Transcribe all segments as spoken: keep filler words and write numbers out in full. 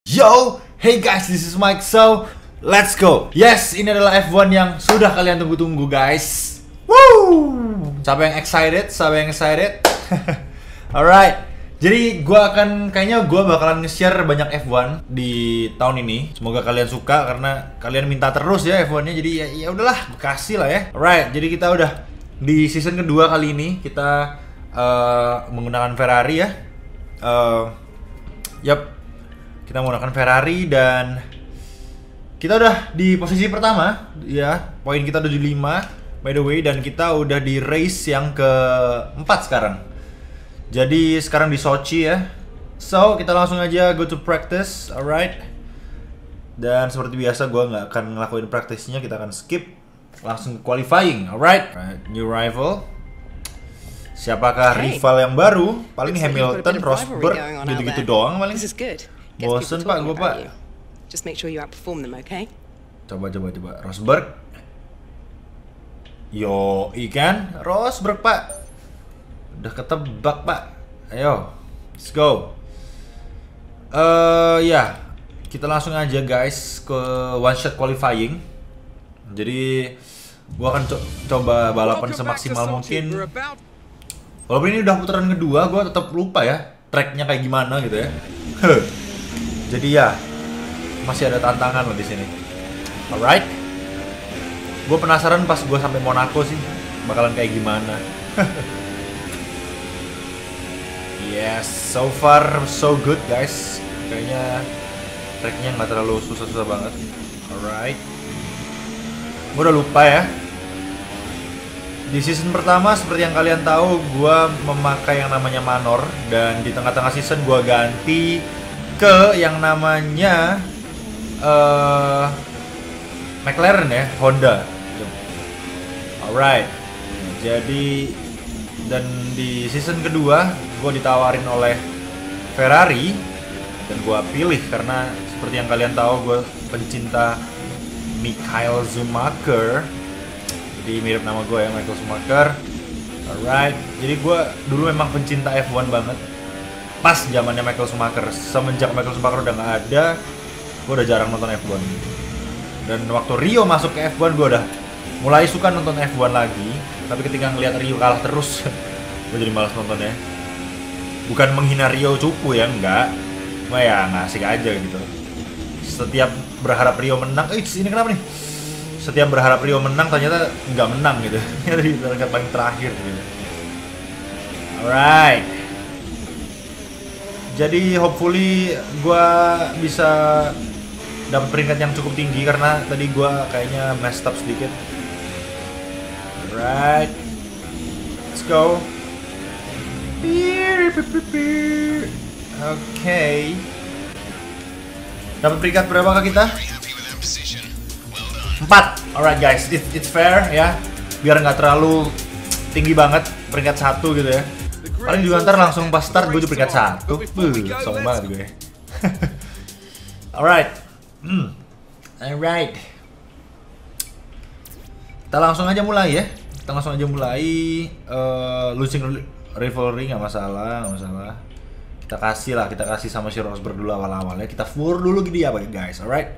Yo, hey guys, this is Mike, so let's go. Yes, ini adalah F one yang sudah kalian tunggu-tunggu guys. Woo! Siapa yang excited? Siapa yang excited? Alright, jadi gue akan, kayaknya gue bakalan nge-share banyak F one di tahun ini. Semoga kalian suka karena kalian minta terus ya F one-nya. Jadi ya, ya udahlah, kasih lah ya. Alright, jadi kita udah di season kedua kali ini. Kita uh, menggunakan Ferrari ya. Uh, Yap, kita menggunakan Ferrari dan kita udah di posisi pertama ya. Poin kita tujuh puluh lima by the way, dan kita udah di race yang keempat sekarang. Jadi sekarang di Sochi ya. So, kita langsung aja go to practice, alright. Dan seperti biasa gue nggak akan ngelakuin practice-nya, kita akan skip langsung ke qualifying, alright. Right, new rival. Siapakah hey, rival yang baru? Paling Hamilton, Rosberg, gitu-gitu doang paling. Bosen pak, gue pak. Just make sure you outperform them, okay? Coba coba coba. Rosberg. Yo, ikan Rosberg pak. Udah ketebak pak. Ayo, let's go. Eh uh, ya, kita langsung aja guys ke one shot qualifying. Jadi gua akan co coba balapan semaksimal mungkin. Walaupun ini udah putaran kedua, gue tetap lupa ya tracknya kayak gimana gitu ya. Jadi ya masih ada tantangan loh di sini. Alright. Gue penasaran pas gue sampai Monaco sih bakalan kayak gimana. Yes, so far so good guys. Kayaknya tracknya nggak terlalu susah-susah banget. Alright. Gue udah lupa ya. Di season pertama seperti yang kalian tahu, gue memakai yang namanya Manor, dan di tengah-tengah season gue ganti ke yang namanya uh, McLaren ya, Honda. Alright, jadi dan di season kedua gue ditawarin oleh Ferrari dan gue pilih karena seperti yang kalian tahu gue pencinta Michael Schumacher. Jadi mirip nama gue ya, Michael Schumacher. Alright, jadi gue dulu memang pencinta F one banget. Pas zamannya Michael Schumacher. Semenjak Michael Schumacher udah nggak ada, gue udah jarang nonton F one. Dan waktu Rio masuk ke F one, gue udah mulai suka nonton F one lagi. Tapi ketika ngelihat Rio kalah terus, gue jadi malas nontonnya. Bukan menghina Rio cupu ya, enggak. Cuma ya nggak asik aja gitu. Setiap berharap Rio menang, eh ini kenapa nih? Setiap berharap Rio menang ternyata nggak menang gitu. Dari perangkat paling terakhir gitu. Alright. Jadi hopefully gue bisa dapat peringkat yang cukup tinggi karena tadi gue kayaknya messed up sedikit. Alright. Let's go. Oke. Okay. Dapat peringkat berapa kita? Empat. Alright guys, It, it's fair ya. Biar nggak terlalu tinggi banget peringkat satu gitu ya. Paling juga ntar langsung pas start gue di peringkat satu. Buh, sombong banget gue. Alright. Hmm. Alright. Kita langsung aja mulai ya. Kita langsung aja mulai. Uh, losing rivalry nggak masalah, nggak masalah. Kita kasih lah, kita kasih sama si Rosberg dulu awal-awalnya. Kita fur dulu gini apa guys, alright.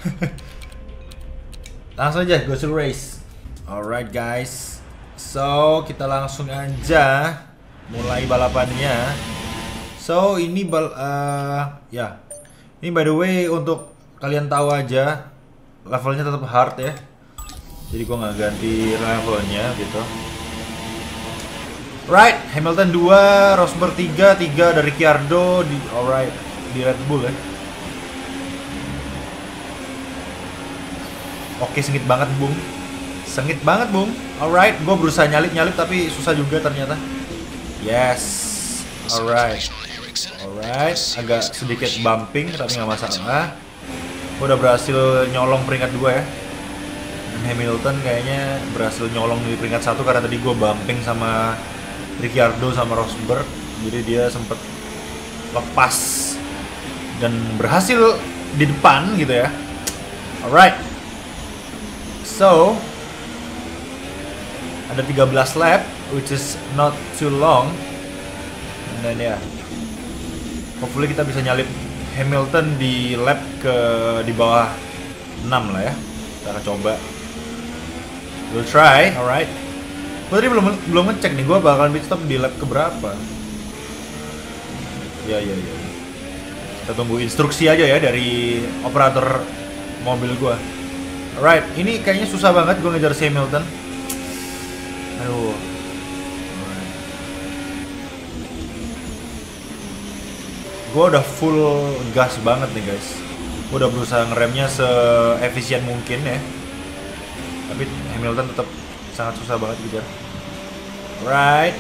Langsung aja go to race. Alright guys. So kita langsung aja mulai balapannya. So ini bal uh, ya. Ini by the way untuk kalian tahu aja levelnya tetap hard ya. Jadi gua nggak ganti levelnya gitu. Right, Hamilton dua, Rosberg tiga, tiga dari Ricciardo di alright di Red Bull ya. Oke, sengit banget bung, sengit banget bung. Alright, gue berusaha nyalip-nyalip tapi susah juga ternyata. Yes, alright, alright, agak sedikit bumping tapi nggak masalah. Gue udah berhasil nyolong peringkat dua ya. Dan Hamilton kayaknya berhasil nyolong di peringkat satu karena tadi gue bumping sama Ricciardo sama Rosberg, jadi dia sempet lepas dan berhasil di depan gitu ya. Alright. So, ada tiga belas lap, which is not too long. And then ya, yeah, hopefully kita bisa nyalip Hamilton di lap ke di bawah enam lah ya. Kita akan coba. We'll try, alright. Gue tadi belum belum ngecek nih, gue bakalan pit stop di lap keberapa. Ya ya ya. Kita tunggu instruksi aja ya dari operator mobil gue. Alright, ini kayaknya susah banget gue ngejar si Hamilton. Aduh. Gue udah full gas banget nih guys. Gue udah berusaha ngeremnya se-efisien mungkin ya. Tapi Hamilton tetap sangat susah banget kejar. Right.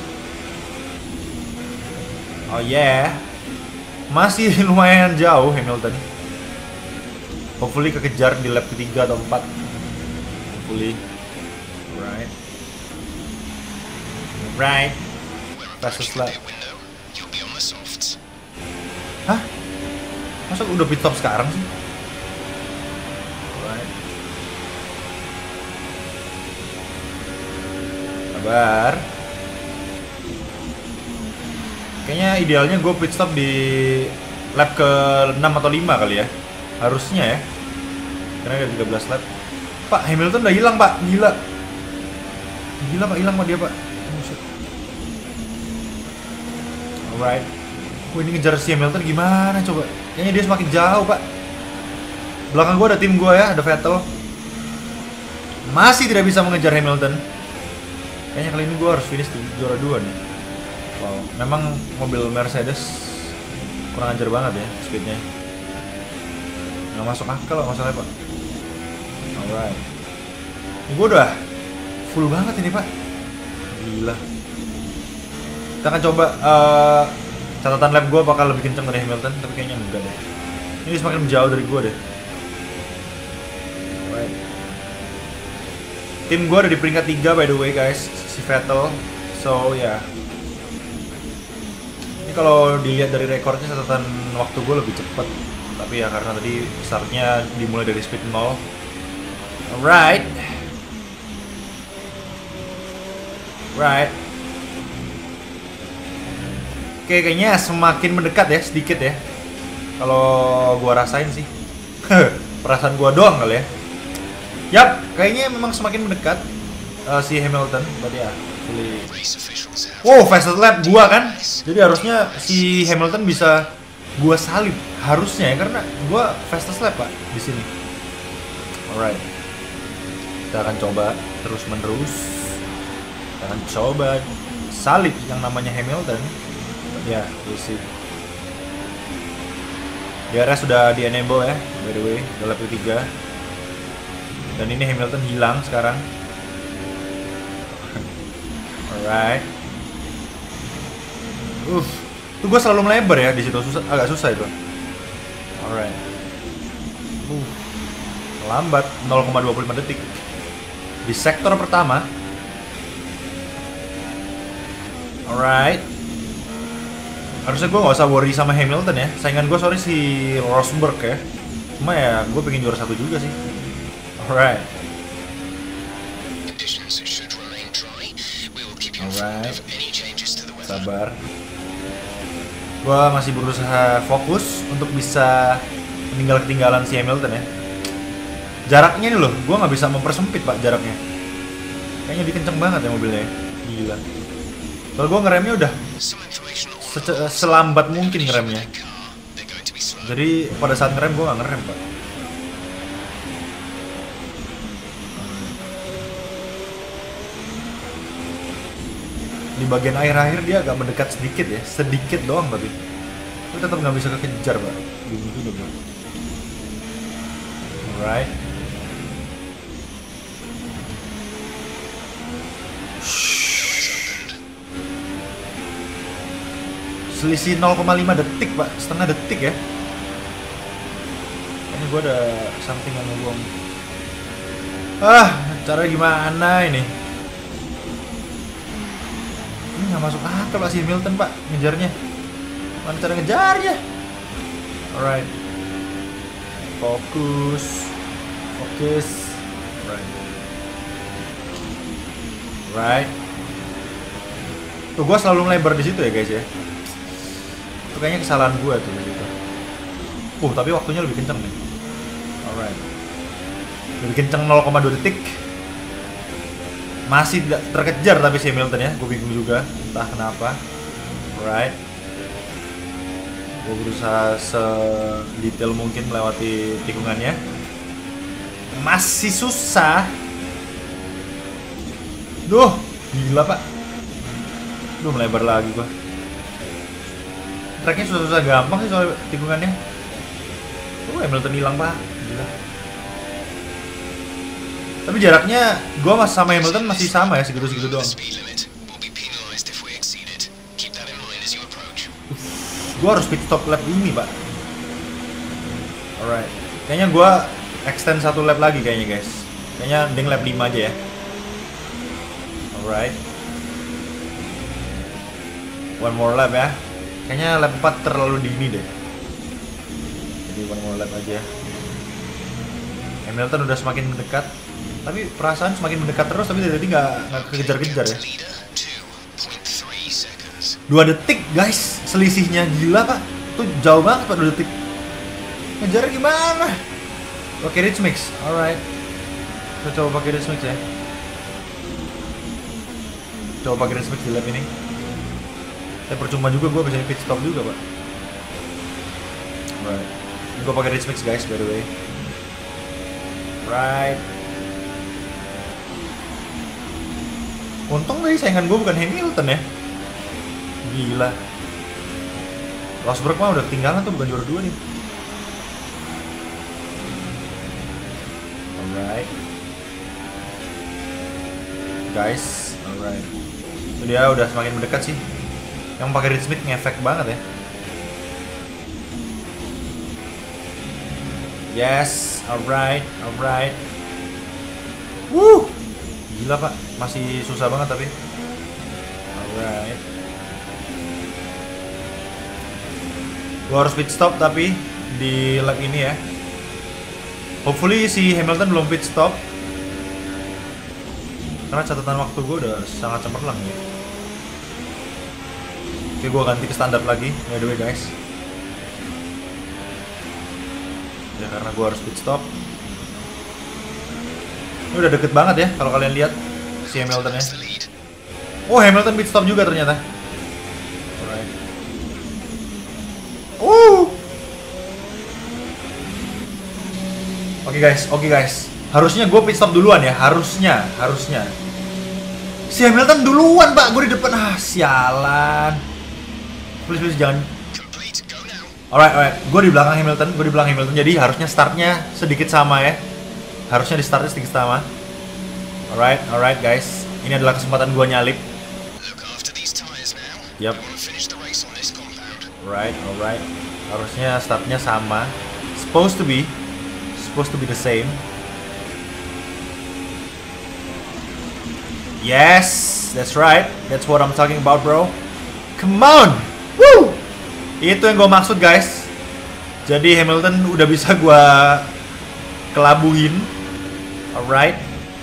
Oh yeah. Masih lumayan jauh Hamilton. Hopefully kekejar di lap ketiga atau empat. Hopefully. Right. Right. Fastest lap. Hah? Masa udah pit stop sekarang sih? Right. Sabar. Kayaknya idealnya gue pit stop di lap ke enam atau lima kali ya. Harusnya ya. Karena ada tiga belas lap. Pak, Hamilton udah hilang, Pak. Gila. Gila, Pak. Hilang, Pak, dia, Pak. Alright. Gue ini ngejar si Hamilton gimana coba? Kayaknya dia semakin jauh, Pak. Belakang gue ada tim gue ya, ada Vettel. Masih tidak bisa mengejar Hamilton. Kayaknya kali ini gue harus finish di juara dua nih. Wow, memang mobil Mercedes kurang ajar banget ya speednya. Nggak masuk akal loh masalahnya, Pak. Alright. Ini gue udah full banget ini, Pak. Gila. Kita akan coba uh, catatan lap gue bakal lebih kenceng dari Hamilton, tapi kayaknya enggak deh. Ini semakin jauh dari gue deh. Right. Tim gue ada di peringkat tiga by the way guys, si Vettel. So ya. Yeah. Ini kalau dilihat dari rekornya catatan waktu gue lebih cepat. Tapi ya karena tadi startnya dimulai dari speed nol. Alright. Right. Oke, kayaknya semakin mendekat ya, sedikit ya. Kalau gua rasain sih. Perasaan gua doang kali ya. Yap, kayaknya memang semakin mendekat uh, si Hamilton. Berarti ya, fully... Wow, fastest lap gua kan. Jadi harusnya si Hamilton bisa gua salib. Harusnya ya, karena gua fastest lap, Pak, di sini. Alright. Kita akan coba terus-menerus. Kita akan coba salib yang namanya Hamilton. Ya, we'll see. D R S sudah di enable ya, by the way, udah lap ketiga. Dan ini Hamilton hilang sekarang. Alright. Uff, tuh gue selalu melebar ya di situ, susah, agak susah itu. Alright. Uh, lambat nol koma dua puluh lima detik di sektor pertama. Alright. Harusnya gue gak usah worry sama Hamilton ya. Saingan gue sorry si Rosberg ya. Cuma ya gue pengen juara satu juga sih. Alright. Alright. Sabar. Gue masih berusaha fokus untuk bisa meninggal ketinggalan si Hamilton ya. Jaraknya nih loh, gue gak bisa mempersempit pak jaraknya. Kayaknya dikenceng banget ya mobilnya. Gila. Kalau gue ngeremnya udah selambat mungkin ngeremnya. Jadi pada saat ngerem gue gak ngerem pak. Di bagian akhir-akhir dia agak mendekat sedikit ya, sedikit doang tapi tapi tetap nggak bisa kekejar pak. Bingung juga bro. Alright. Selisih nol koma lima detik pak, setengah detik ya. Ini gue ada something yang ngebuang. Ah, cara gimana ini? Ini nggak masuk akal pak si Hamilton pak, ngejarnya. Mana cara ngejarnya? Alright. Fokus. Fokus. Right. Right. Tuh gue selalu melebar di situ ya guys ya. Itu kayaknya kesalahan gue tuh gitu. Uh, tapi waktunya lebih kenceng nih. Alright. Lebih kenceng nol koma dua detik. Masih tidak terkejar tapi si Hamilton ya. Gue bingung juga, entah kenapa. Alright. Gue berusaha sedetail mungkin melewati tikungannya. Masih susah. Duh, gila pak. Duh, melebar lagi gua. Tracknya susah-susah gampang sih soal tikungannya. Tuh, Hamilton hilang pak. Gila. Tapi jaraknya gua mas sama Hamilton masih sama ya, segitu-segitu doang. Gua harus pit stop lap ini pak. Alright. Kayaknya gua extend satu lap lagi kayaknya guys. Kayaknya mending lap lima aja ya. Alright. One more lap ya. Kayaknya lap empat terlalu dini deh. Jadi one more lap aja. Hamilton udah semakin mendekat. Tapi perasaan semakin mendekat terus, tapi dari tadi nggak nggak kejar-kejar ya. Dua detik guys selisihnya, gila pak. Tuh jauh banget pak, dua detik. Ngejar gimana? Oke, okay, Rich Mix, alright. Kita coba pakai Rich Mix ya. Coba pakai Rich Mix di lap ini. Tapi percuma juga gue bisa pit stop juga pak. Alright. Gue pakai Rich Mix guys by the way. Right. Untung nih saingan gue bukan Hamilton ya. Gila. Rosberg mah udah ketinggalan tuh, bukan juara dua nih. Alright. Guys, alright. Itu dia udah semakin mendekat sih. Yang pakai Rich Mix ngefek banget ya. Yes, alright, alright. Wuh, gila pak, masih susah banget tapi. Alright. Gua harus pit stop tapi di lap ini ya. Hopefully si Hamilton belum pit stop. Karena catatan waktu gue udah sangat cemerlang ya. Oke, gue ganti ke standar lagi, by the way guys. Ya karena gue harus pit stop. Ini udah deket banget ya kalau kalian lihat si Hamilton ya. Oh, Hamilton pit stop juga ternyata. Alright. Uh. Oke guys, oke guys. Harusnya gue pit stop duluan ya, harusnya, harusnya. Si Hamilton duluan pak, gue di depan. Ah, sialan. Please, please jangan. Alright, alright. Gue di belakang Hamilton, gue di belakang Hamilton. Jadi harusnya startnya sedikit sama ya. Harusnya di startnya sedikit sama. Alright, alright guys. Ini adalah kesempatan gue nyalip. Yap. Alright, alright. Harusnya startnya sama. Supposed to be, supposed to be the same. Yes, that's right. That's what I'm talking about, bro. Come on. Woo! Itu yang gue maksud guys. Jadi Hamilton udah bisa gue kelabuhin. Alright.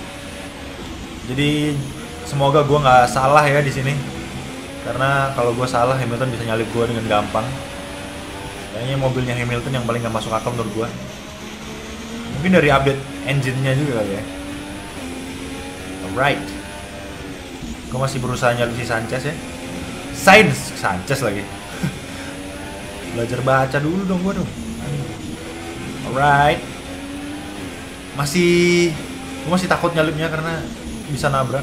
Jadi semoga gue nggak salah ya di sini. Karena kalau gue salah Hamilton bisa nyalip gue dengan gampang. Kayaknya mobilnya Hamilton yang paling nggak masuk akal menurut gue. Mungkin dari update engine-nya juga kali ya. Alright. Gue masih berusaha nyalip si Sanchez ya. Sainz Sanchez lagi. Belajar baca dulu dong gue dong. Alright. Masih, gue masih takut nyalipnya karena bisa nabrak.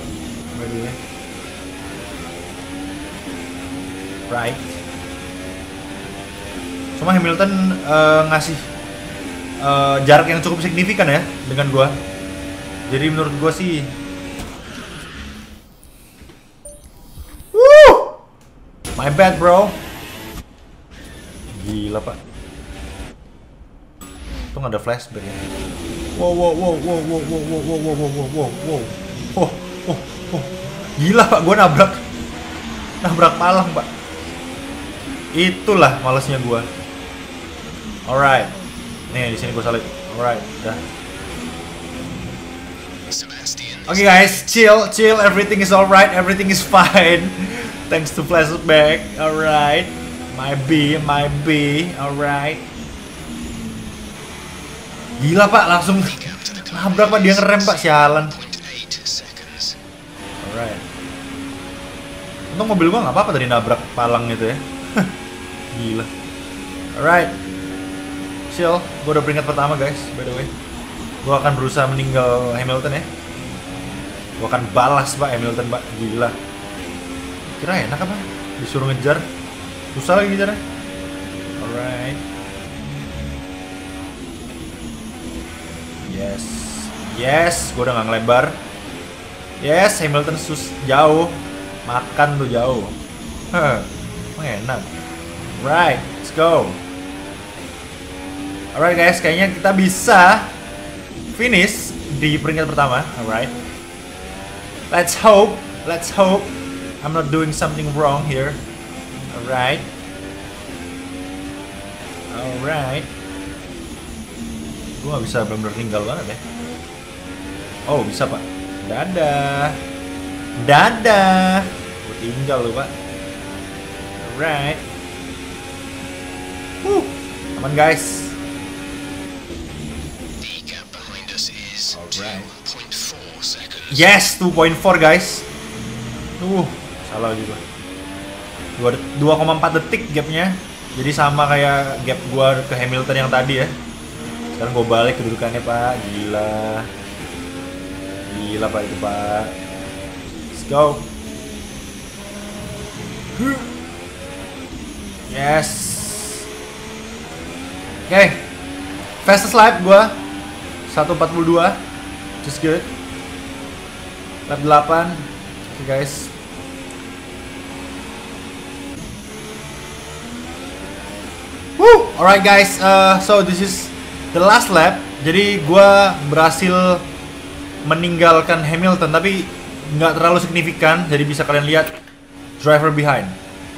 Right. Cuma Hamilton uh, ngasih uh, jarak yang cukup signifikan ya dengan gue. Jadi menurut gue sih. Woo! My bad bro. Gila pak. Itu nggak ada flashback ya. Wow wow wow wow wow wow wow wow wow wow wow wow wow. Oh oh oh. Gila pak, gue nabrak nabrak palang pak. Itulah malesnya gue. Alright. Nih di sini gue salib. Alright, dah. Oke okay, guys, chill, chill. Everything is alright, everything is fine. Thanks to flashback. Alright. My B, my B. Alright. Gila pak, langsung nabrak pak, dia ngerem pak, sialan. Alright. Untung mobil gua nggak apa-apa tadi nabrak palang gitu ya. Gila. Alright. Chill, gua udah peringkat pertama guys, by the way. Gua akan berusaha meninggal Hamilton ya. Gua akan balas pak Hamilton pak, gila. Kira enak apa? Disuruh ngejar, susah lagi ngejarnya. Alright. Yes, yes, gua udah nggak ngelebar. Yes, Hamilton sus jauh, makan tuh jauh. Huh, emang enak. Right, let's go. Alright guys, kayaknya kita bisa finish di peringkat pertama. Alright. Let's hope, let's hope I'm not doing something wrong here. Alright. Alright. Gue gak bisa bener-bener tinggal banget ya. Oh bisa pak. Dadah. Dadah. Gue tinggal loh pak. Alright. Wuh. Aman guys. Alright. Yes, two point four guys. Tuh, salah juga. dua koma empat detik gapnya. Jadi sama kayak gap gua ke Hamilton yang tadi ya. Sekarang gua balik kedudukannya pak. Gila. Gila pak itu pak. Let's go. Yes. Oke. Okay. Fastest lap gua satu empat dua. Just good. Lap delapan. Oke okay, guys. Woo! Alright guys, uh, so this is the last lap. Jadi gua berhasil meninggalkan Hamilton, tapi nggak terlalu signifikan. Jadi bisa kalian lihat driver behind.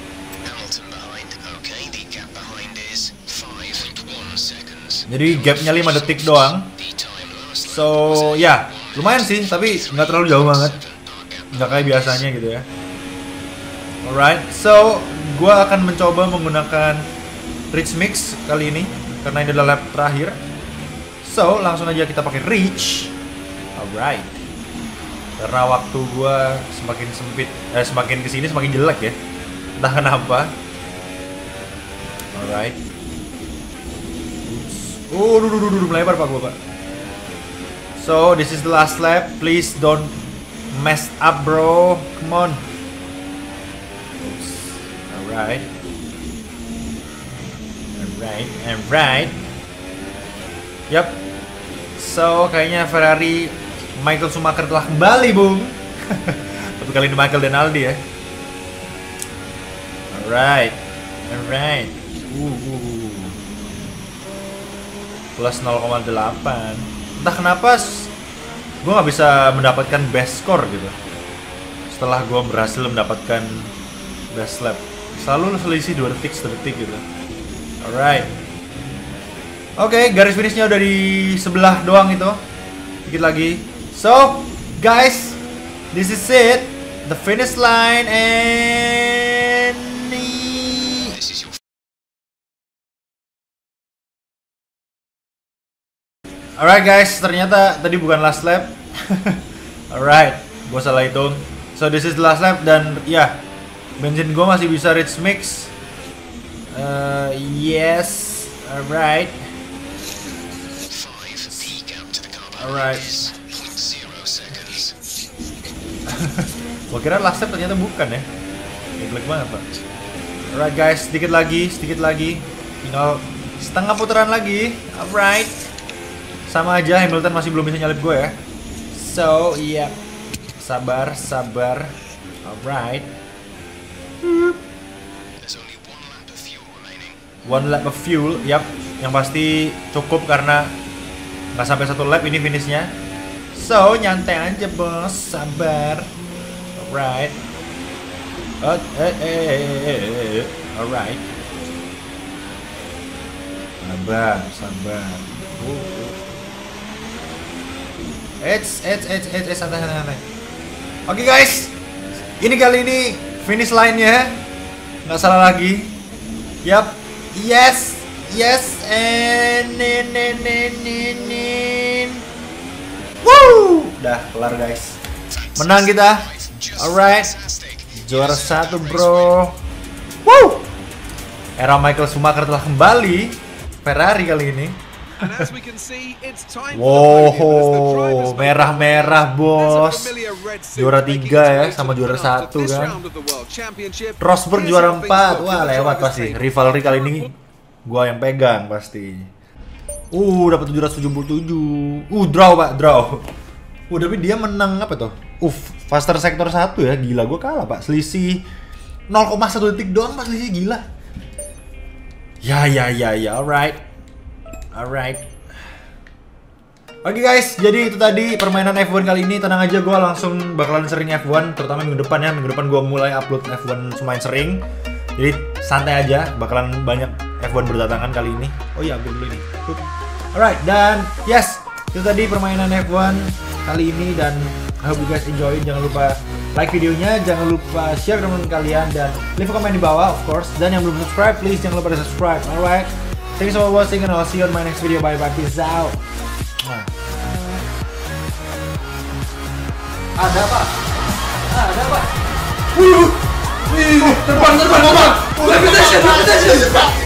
Jadi gapnya lima detik doang. So ya, yeah, lumayan sih, tapi nggak terlalu jauh banget. Nggak kayak biasanya gitu ya. Alright, so gua akan mencoba menggunakan Reach Mix kali ini karena ini adalah lap terakhir. So langsung aja kita pakai Reach. Alright. Karena waktu gua semakin sempit, eh, semakin kesini semakin jelek ya. Entah kenapa. Alright. Oh, duh, duh, duh, duh, melebar pak gua pak. So this is the last lap. Please don't mess up bro. Come on. Oops. Alright. Alright, alright. Yup. So kayaknya Ferrari Michael Schumacher telah kembali bung. Tapi kali ini Michael dan Aldi ya. Alright. Alright. Uh, uh. Plus nol koma delapan. Entah kenapa gue nggak bisa mendapatkan best score gitu. Setelah gue berhasil mendapatkan best lap, selalu selisih dua detik sedetik gitu. Alright. Oke, okay, garis finishnya udah di sebelah doang itu. Dikit lagi. So, guys, this is it, the finish line and alright guys, ternyata tadi bukan last lap. Alright, gue salah hitung. So this is the last lap dan ya, yeah, bensin gue masih bisa Reach Mix. Uh, yes, alright. Alright. Gue kira last lap ternyata bukan ya. Jelek banget pak. Alright guys, sedikit lagi, sedikit lagi. Tinggal setengah putaran lagi. Alright. Sama aja, Hamilton masih belum bisa nyalip gue ya. So, iya yeah. Sabar, sabar. Alright. One lap of fuel, yap. Yang pasti cukup karena nggak sampai satu lap ini finishnya. So, nyantai aja bos, sabar. Alright. Oh, eh, eh, eh, eh. Alright. Sabar, sabar. Uh. It's, it's, it's, it's, it's, santai, santai, santai. Oke okay, guys, ini kali ini finish line-nya nggak salah lagi. Yap, yes, Yes, and nin, nin, nin, nin, nin. Woo! Udah kelar guys. Menang kita. Alright. Juara satu bro. Woo! Era Michael Schumacher telah kembali. Ferrari kali ini. Wow, merah-merah bos. Juara tiga ya, sama juara satu kan. Rosberg juara empat. Wah lewat pasti. Rivalry kali ini gua yang pegang pasti. Uh, dapat tujuh ratus tujuh puluh tujuh. Uh, draw pak, draw. Uh, tapi dia menang apa tuh? Uh, faster sektor satu ya, gila gua kalah pak. Selisih nol koma satu detik doang pak, selisih gila. Ya ya ya ya, alright, alright. Oke guys, jadi itu tadi permainan F satu kali ini. Tenang aja, gua langsung bakalan sering F satu, terutama minggu depan ya. Minggu depan gua mulai upload F satu lumayan sering. Jadi santai aja, bakalan banyak F satu berdatangan kali ini. Oh iya, ambil dulu ini. Alright, dan yes, itu tadi permainan F satu kali ini. Dan I hope you guys enjoy. Jangan lupa like videonya, jangan lupa share teman kalian, dan leave a comment di bawah of course. Dan yang belum subscribe, please jangan lupa di subscribe. Alright, thanks for watching and I'll see you on my next video. Bye bye, peace out. Nah. Ada apa? Ada apa? Wih, wih, terbang, terbang, terbang. Levitation, levitation.